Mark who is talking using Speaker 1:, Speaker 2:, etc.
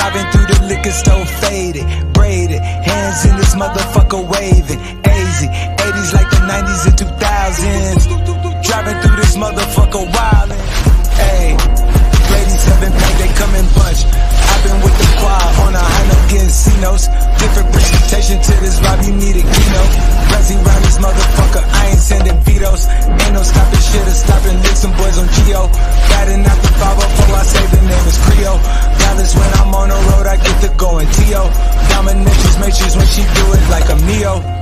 Speaker 1: Driving through the liquor store, faded, braided, hands in this motherfucker waving. AZ, 80s like the 90s and 2000s. Driving through this motherfucker wildin'. Ayy, ladies have been paid, they come in bunch. I've been with the quad on a high note getting C-notes. Different presentation to this vibe, you need a keynote. Razzie round this motherfucker, I ain't sending vetoes. Ain't no stopping shit or stopping licks, some boys on Geo. Batting out the 504, I say the name is Creole. Dallas when I'm on the road, I get to going T.O. Dominatrix matrix when she do it like a Neo.